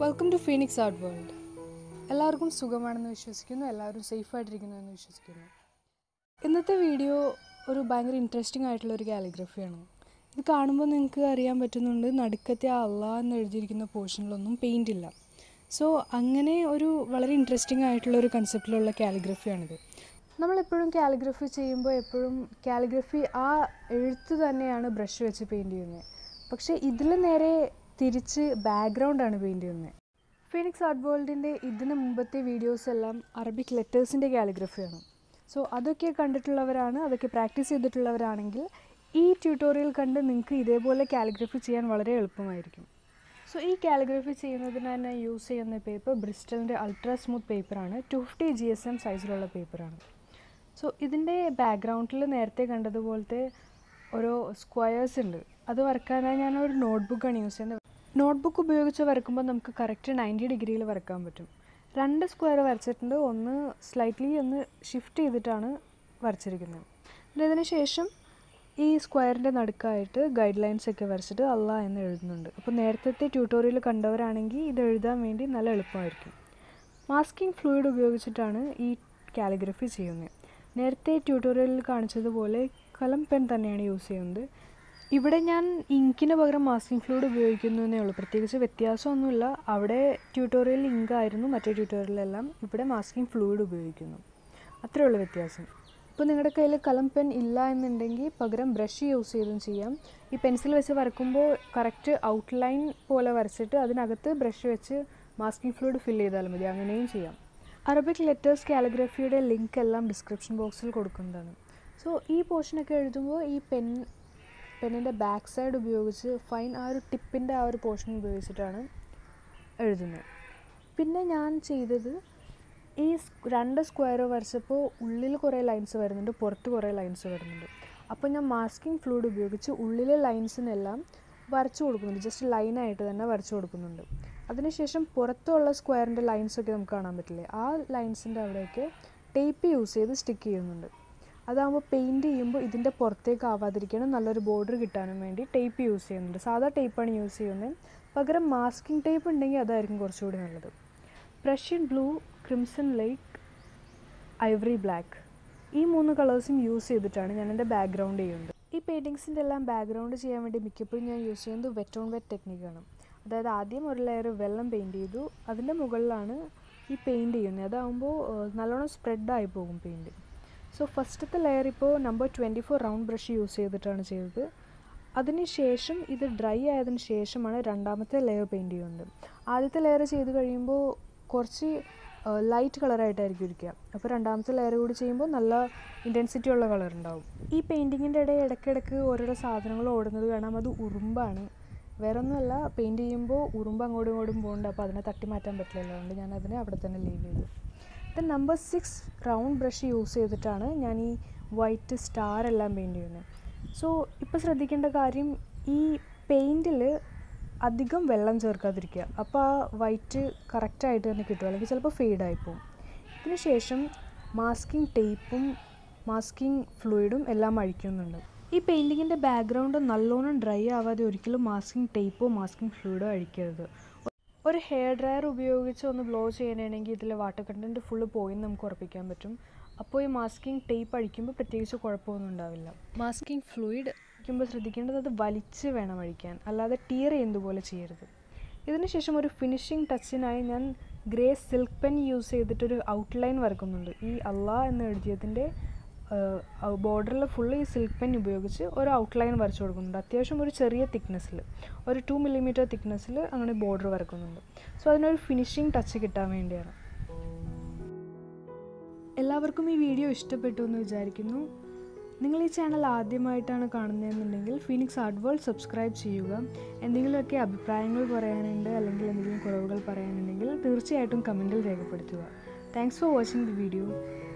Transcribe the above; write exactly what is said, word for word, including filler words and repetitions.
Welcome to Phoenix Art World. എല്ലാവർക്കും സുഖമാണെന്ന് വിശ്വസിക്കുന്നു, എല്ലാവരും സേഫായിട്ടിരിക്കുന്നു എന്ന് വിശ്വസിക്കുന്നു. ഇന്നത്തെ വീഡിയോ ഒരു ഭയങ്കര ഇൻട്രസ്റ്റിംഗ് ആയിട്ടുള്ള ഒരു കാലിഗ്രഫിയാണ്. ഇത് കാണുമ്പോൾ നിങ്ങൾക്ക് അറിയാൻ പറ്റുന്നുണ്ട്, നടുക്കത്തെ ആ അള്ളാഹ് എന്ന് എഴുതിയിരിക്കുന്ന പോർഷനിലൊന്നും പെയിൻ്റ് ഇല്ല. സോ അങ്ങനെ ഒരു വളരെ ഇൻട്രസ്റ്റിംഗ് ആയിട്ടുള്ള ഒരു കൺസെപ്റ്റിലുള്ള കാലിഗ്രഫിയാണിത്. നമ്മളെപ്പോഴും കാലിഗ്രഫി ചെയ്യുമ്പോൾ എപ്പോഴും കാലിഗ്രഫി ആ എഴുത്ത് തന്നെയാണ് ബ്രഷ് വെച്ച് പെയിൻറ്റ് ചെയ്യുന്നത്. പക്ഷേ ഇതിൽ നേരെ തിരിച്ച് ബാക്ക്ഗ്രൗണ്ടാണ് പെയിൻറ്റ് ചെയ്യുന്നത്. ഫീനിക്സ് ആർട്ട് വേൾഡിൻ്റെ ഇതിന് മുമ്പത്തെ വീഡിയോസ് എല്ലാം അറബിക് ലെറ്റേഴ്സിൻ്റെ കാലിഗ്രഫിയാണ്. സോ അതൊക്കെ കണ്ടിട്ടുള്ളവരാണ്, അതൊക്കെ പ്രാക്ടീസ് ചെയ്തിട്ടുള്ളവരാണെങ്കിൽ ഈ ട്യൂട്ടോറിയൽ കണ്ട് നിങ്ങൾക്ക് ഇതേപോലെ കാലിഗ്രഫി ചെയ്യാൻ വളരെ എളുപ്പമായിരിക്കും. സോ ഈ കാലിഗ്രഫി ചെയ്യുന്നതിനായി ഞാൻ യൂസ് ചെയ്യുന്ന പേപ്പർ ബ്രിസ്റ്റലിൻ്റെ അൾട്രാ സ്മൂത്ത് പേപ്പറാണ്. Two fifty G S M സൈസിലുള്ള പേപ്പറാണ്. സോ ഇതിൻ്റെ ബാക്ക്ഗ്രൗണ്ടിൽ നേരത്തെ കണ്ടതുപോലത്തെ ഓരോ സ്ക്വയേഴ്സ് ഉണ്ട്. അത് വരക്കാനായി ഞാനൊരു നോട്ട്ബുക്കാണ് യൂസ് ചെയ്യുന്നത്. നോട്ട്ബുക്ക് ഉപയോഗിച്ച് വരക്കുമ്പോൾ നമുക്ക് കറക്റ്റ് നയൻറ്റി ഡിഗ്രിയിൽ വരക്കാൻ പറ്റും. രണ്ട് സ്ക്വയർ വരച്ചിട്ടുണ്ട്, ഒന്ന് സ്ലൈറ്റ്ലി ഒന്ന് ഷിഫ്റ്റ് ചെയ്തിട്ടാണ് വരച്ചിരിക്കുന്നത്. പിന്നെ ഇതിന് ശേഷം ഈ സ്ക്വയറിൻ്റെ നടുക്കായിട്ട് ഗൈഡ് ലൈൻസ് ഒക്കെ വരച്ചിട്ട് അള്ളാഹ് എന്ന് എഴുതുന്നുണ്ട്. അപ്പോൾ നേരത്തെ ട്യൂട്ടോറിയൽ കണ്ടവരാണെങ്കിൽ ഇത് എഴുതാൻ വേണ്ടി നല്ല എളുപ്പമായിരിക്കും. മാസ്കിംഗ് ഫ്ലൂയിഡ് ഉപയോഗിച്ചിട്ടാണ് ഈ കാലിഗ്രഫി ചെയ്യുന്നത്. നേരത്തെ ട്യൂട്ടോറിയലിൽ കാണിച്ചതുപോലെ കലം പെൻ തന്നെയാണ് യൂസ് ചെയ്യുന്നത്. ഇവിടെ ഞാൻ ഇങ്കിന് പകരം മാസ്കിംഗ് ഫ്ലൂയിഡ് ഉപയോഗിക്കുന്നു എന്നേ ഉള്ളൂ, പ്രത്യേകിച്ച് വ്യത്യാസമൊന്നുമില്ല. അവിടെ ട്യൂട്ടോറിയലിൽ ഇങ്കായിരുന്നു, മറ്റേ ട്യൂട്ടോറിയലെല്ലാം ഇവിടെ മാസ്കിംഗ് ഫ്ലൂയിഡ് ഉപയോഗിക്കുന്നു. അത്രയേ ഉള്ളൂ വ്യത്യാസം. ഇപ്പോൾ നിങ്ങളുടെ കയ്യിൽ കലം പെൻ ഇല്ല എന്നുണ്ടെങ്കിൽ പകരം ബ്രഷ് യൂസ് ചെയ്തും ചെയ്യാം. ഈ പെൻസിൽ വെച്ച് വരക്കുമ്പോൾ കറക്റ്റ് ഔട്ട്ലൈൻ പോലെ വരച്ചിട്ട് അതിനകത്ത് ബ്രഷ് വെച്ച് മാസ്കിംഗ് ഫ്ലൂയിഡ് ഫിൽ ചെയ്താൽ മതി, അങ്ങനെയും ചെയ്യാം. അറബിക് ലെറ്റേഴ്സ് കാലിഗ്രഫിയുടെ ലിങ്ക് എല്ലാം ഡിസ്ക്രിപ്ഷൻ ബോക്സിൽ കൊടുക്കുന്നതാണ്. സോ ഈ പോർഷനൊക്കെ എഴുതുമ്പോൾ ഈ പെൻ പെന്നിൻ്റെ ബാക്ക് സൈഡ് ഉപയോഗിച്ച് ഫൈൻ ആ ഒരു ടിപ്പിൻ്റെ ആ ഒരു പോർഷൻ ഉപയോഗിച്ചിട്ടാണ് എഴുതുന്നത്. പിന്നെ ഞാൻ ചെയ്തത് ഈ രണ്ട് സ്ക്വയർ വരച്ചപ്പോൾ ഉള്ളിൽ കുറേ ലൈൻസ് വരുന്നുണ്ട്, പുറത്ത് കുറേ ലൈൻസ് വരുന്നുണ്ട്. അപ്പോൾ ഞാൻ മാസ്കിംഗ് ഫ്ലൂയിഡ് ഉപയോഗിച്ച് ഉള്ളിലെ ലൈൻസിനെല്ലാം വരച്ചു കൊടുക്കുന്നുണ്ട്, ജസ്റ്റ് ലൈനായിട്ട് തന്നെ വരച്ചു കൊടുക്കുന്നുണ്ട്. അതിനുശേഷം പുറത്തുള്ള സ്ക്വയറിൻ്റെ ലൈൻസൊക്കെ നമുക്ക് കാണാൻ പറ്റില്ലേ, ആ ലൈൻസിൻ്റെ അവിടെയൊക്കെ ടേപ്പ് യൂസ് ചെയ്ത് സ്റ്റിക്ക് ചെയ്യുന്നുണ്ട്. അതാകുമ്പോൾ പെയിൻറ്റ് ചെയ്യുമ്പോൾ ഇതിൻ്റെ പുറത്തേക്ക് ആവാതിരിക്കണം, നല്ലൊരു ബോർഡർ കിട്ടാനും വേണ്ടി ടേപ്പ് യൂസ് ചെയ്യുന്നുണ്ട്. സാധാ ടേപ്പാണ് യൂസ് ചെയ്യുന്നത്, പകരം മാസ്കിംഗ് ടേപ്പ് ഉണ്ടെങ്കിൽ അതായിരിക്കും കുറച്ചുകൂടി നല്ലത്. Prussian blue, crimson lake, ivory black, ഈ മൂന്ന് കളേഴ്സും യൂസ് ചെയ്തിട്ടാണ് ഞാൻ എൻ്റെ ബാക്ക്ഗ്രൗണ്ട് ചെയ്യുന്നത്. ഈ പെയിൻറ്റിങ്സിൻ്റെ എല്ലാം ബാക്ക്ഗ്രൗണ്ട് ചെയ്യാൻ വേണ്ടി മിക്കപ്പോഴും ഞാൻ യൂസ് ചെയ്യുന്നത് വെറ്റ് ഓൺ വെറ്റ് ടെക്നിക്കാണ്. അതായത് ആദ്യം ഒരു ലെയർ വെള്ളം പെയിൻറ്റ് ചെയ്തു, അതിൻ്റെ മുകളിലാണ് ഈ പെയിൻറ്റ് ചെയ്യുന്നത്. അതാകുമ്പോൾ നല്ലോണം സ്പ്രെഡായി പോകും പെയിൻറ്റ്. സോ ഫസ്റ്റത്തെ ലെയർ ഇപ്പോൾ number twenty four round brush use ചെയ്തിട്ടാണ് ചെയ്തത്. അതിന് ശേഷം ഇത് ഡ്രൈ ആയതിനു ശേഷമാണ് രണ്ടാമത്തെ ലെയർ പെയിൻറ്റ് ചെയ്യുന്നത്. ആദ്യത്തെ ലെയർ ചെയ്ത് കഴിയുമ്പോൾ കുറച്ച് ലൈറ്റ് കളറായിട്ടായിരിക്കും ഇരിക്കുക, അപ്പോൾ രണ്ടാമത്തെ ലെയർ കൂടി ചെയ്യുമ്പോൾ നല്ല ഇൻറ്റൻസിറ്റി ഉള്ള കളർ ഉണ്ടാവും. ഈ പെയിൻറ്റിങ്ങിൻ്റെ ഇടയിൽ ഇടയ്ക്കിടയ്ക്ക് ഓരോരോ സാധനങ്ങൾ ഓടുന്നത് കാണാം, അത് ഉറുമ്പാണ്, വേറെ ഒന്നുമല്ല. പെയിൻറ്റ് ചെയ്യുമ്പോൾ ഉറുമ്പ് അങ്ങോട്ടും ഇങ്ങോട്ടും പോകുന്നുണ്ട്, അപ്പോൾ അതിനെ തട്ടി മാറ്റാൻ പറ്റില്ലല്ലോ, അതുകൊണ്ട് ഞാൻ അതിനെ അവിടെ തന്നെ ലീവ് ചെയ്തു. Then number six round brush use ചെയ്തിട്ടാണ് ഞാൻ ഈ വൈറ്റ് സ്റ്റാർ എല്ലാം പെയിൻറ്റ് ചെയ്യുന്നത്. സോ ഇപ്പോൾ ശ്രദ്ധിക്കേണ്ട കാര്യം, ഈ പെയിൻറ്റിൽ അധികം വെള്ളം ചേർക്കാതിരിക്കുക, അപ്പോൾ ആ വൈറ്റ് കറക്റ്റായിട്ട് തന്നെ കിട്ടും, അല്ലെങ്കിൽ ചിലപ്പോൾ ഫെയ്ഡായി പോകും. ഇതിന് ശേഷം മാസ്കിംഗ് ടേപ്പും മാസ്കിംഗ് ഫ്ലൂയിഡും എല്ലാം അഴിക്കുന്നുണ്ട്. ഈ പെയിൻറ്റിങ്ങിൻ്റെ ബാക്ക്ഗ്രൗണ്ട് നല്ലോണം ഡ്രൈ ആവാതെ ഒരിക്കലും മാസ്കിംഗ് ടേപ്പോ മാസ്കിംഗ് ഫ്ലൂയിഡോ അഴിക്കരുത്. ഒരു ഹെയർ ഡ്രയർ ഉപയോഗിച്ച് ഒന്ന് ബ്ലോ ചെയ്യാനാണെങ്കിൽ ഇതിൽ വാട്ടർ കണ്ടൻറ്റ് ഫുള്ള് പോയി നമുക്ക് ഉറപ്പിക്കാൻ പറ്റും. അപ്പോൾ ഈ മാസ്കിംഗ് ടേപ്പ് അഴിക്കുമ്പോൾ പ്രത്യേകിച്ച് കുഴപ്പമൊന്നും ഉണ്ടാവില്ല. മാസ്കിംഗ് ഫ്ലൂയിഡ് അഴിക്കുമ്പോൾ ശ്രദ്ധിക്കേണ്ടത് അത് വലിച്ച് വേണം അഴിക്കാൻ, അല്ലാതെ ടീർ ചെയ്യുന്നത് പോലെ ചെയ്യരുത്. ഇതിന് ശേഷം ഒരു ഫിനിഷിംഗ് ടച്ചിനായി ഞാൻ ഗ്രേ സിൽക്ക് പെൻ യൂസ് ചെയ്തിട്ടൊരു ഔട്ട്ലൈൻ വരക്കുന്നുണ്ട്. ഈ അള്ളാഹ് എന്ന് എഴുതിയതിൻ്റെ ബോർഡറിൽ ഫുള്ള് ഈ സിൽക്ക് പെൻ ഉപയോഗിച്ച് ഒരു ഔട്ട്ലൈൻ വരച്ചു കൊടുക്കുന്നുണ്ട്. അത്യാവശ്യം ഒരു ചെറിയ തിക്നെസ്സിൽ, ഒരു ടു മില്ലിമീറ്റർ തിക്നെസ്സിൽ അങ്ങനെ ബോർഡർ വരക്കുന്നുണ്ട്. സോ അതിനൊരു ഫിനിഷിംഗ് ടച്ച് കിട്ടാൻ വേണ്ടിയാണ്. എല്ലാവർക്കും ഈ വീഡിയോ ഇഷ്ടപ്പെട്ടു എന്ന് വിചാരിക്കുന്നു. നിങ്ങൾ ഈ ചാനൽ ആദ്യമായിട്ടാണ് കാണുന്നതെന്നുണ്ടെങ്കിൽ ഫീനിക്സ് ആർട്ട് വേൾഡ് സബ്സ്ക്രൈബ് ചെയ്യുക. എന്തെങ്കിലുമൊക്കെ അഭിപ്രായങ്ങൾ പറയാനുണ്ട് അല്ലെങ്കിൽ എന്തെങ്കിലും കുറവുകൾ പറയാനുണ്ടെങ്കിൽ തീർച്ചയായിട്ടും കമൻറ്റിൽ രേഖപ്പെടുത്തുക. Thanks for watching the video.